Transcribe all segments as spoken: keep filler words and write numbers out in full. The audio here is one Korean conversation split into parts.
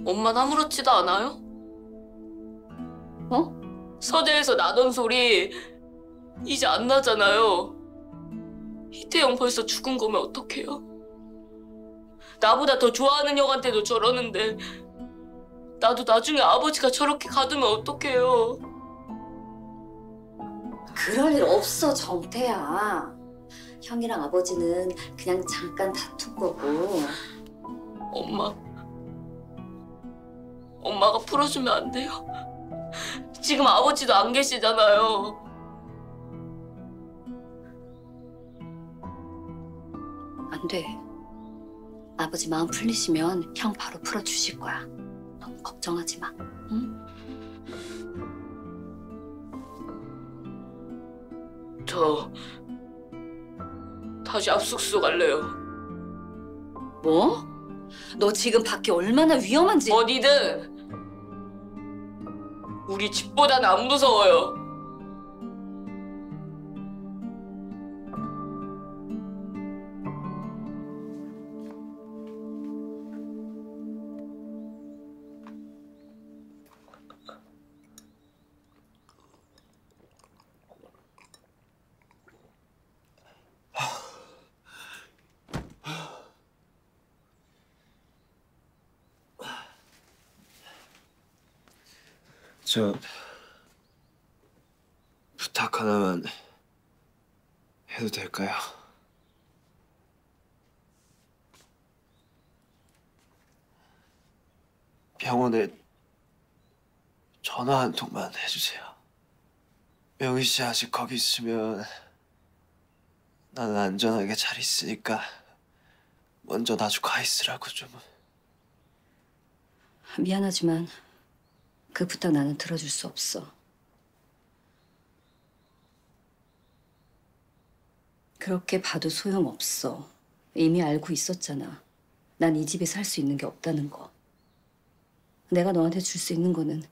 엄만 아무렇지도 않아요? 어? 서재에서 나던 소리 이제 안 나잖아요. 희태형 벌써 죽은 거면 어떡해요? 나보다 더 좋아하는 형한테도 저러는데 나도 나중에 아버지가 저렇게 가두면 어떡해요? 그럴 일 없어, 정태야. 형이랑 아버지는 그냥 잠깐 다툰 거고. 엄마, 엄마가 풀어주면 안 돼요? 지금 아버지도 안 계시잖아요. 안 돼. 아버지 마음 풀리시면 형 바로 풀어주실 거야. 너무 걱정하지 마. 응? 저 다시 압숙소 갈래요. 뭐? 너 지금 밖에 얼마나 위험한지. 어디든 우리 집보다는 안 무서워요. 저 부탁 하나만 해도 될까요? 병원에 전화 한 통만 해주세요. 명희 씨 아직 거기 있으면 나는 안전하게 잘 있으니까 먼저 나주 가 있으라고 좀. 미안하지만 그 부탁 나는 들어줄 수 없어. 그렇게 봐도 소용없어. 이미 알고 있었잖아. 난 이 집에 살 수 있는 게 없다는 거. 내가 너한테 줄 수 있는 거는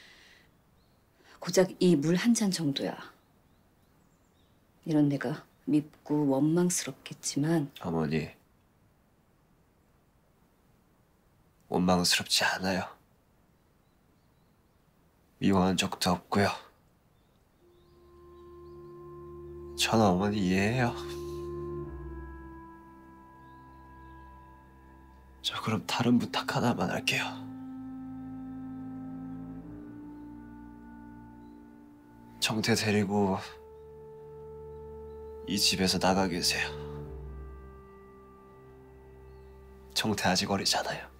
고작 이 물 한 잔 정도야. 이런 내가 밉고 원망스럽겠지만 어머니, 원망스럽지 않아요. 미워한 적도 없고요. 저는 어머니 이해해요. 저 그럼 다른 부탁 하나만 할게요. 정태 데리고 이 집에서 나가 계세요. 정태 아직 어리잖아요.